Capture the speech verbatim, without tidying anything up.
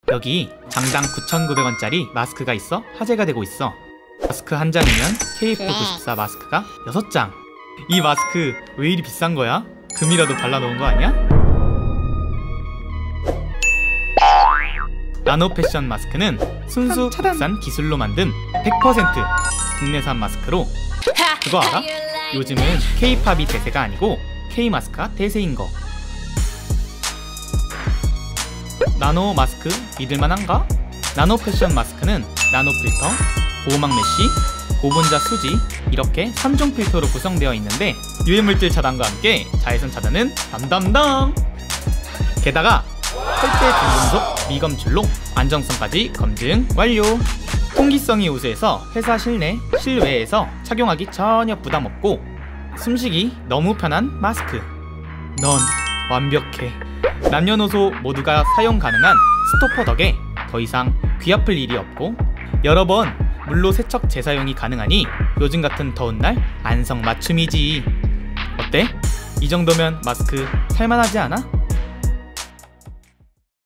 여기 장당 구천구백 원짜리 마스크가 있어 화제가 되고 있어. 마스크 한 장이면 케이에프 구십사 마스크가 여섯 장. 이 마스크 왜 이리 비싼 거야? 금이라도 발라놓은 거 아니야? 나노 패션 마스크는 순수 국산 기술로 만든 백 퍼센트 국내산 마스크로, 그거 알아? 요즘은 K-팝이 대세가 아니고 K-마스크가 대세인 거. 나노 마스크 믿을만한가? 나노 패션 마스크는 나노 필터, 보호막 메쉬, 고분자 수지 이렇게 삼 종 필터로 구성되어 있는데 유해물질 차단과 함께 자외선 차단은 담담담! 게다가 절대 중금속 미검출로 안정성까지 검증 완료! 통기성이 우수해서 회사 실내, 실외에서 착용하기 전혀 부담없고 숨쉬기 너무 편한 마스크. 넌 완벽해. 남녀노소 모두가 사용 가능한 스토퍼 덕에 더 이상 귀 아플 일이 없고 여러 번 물로 세척 재사용이 가능하니 요즘 같은 더운 날 안성맞춤이지. 어때? 이 정도면 마스크 살만하지 않아?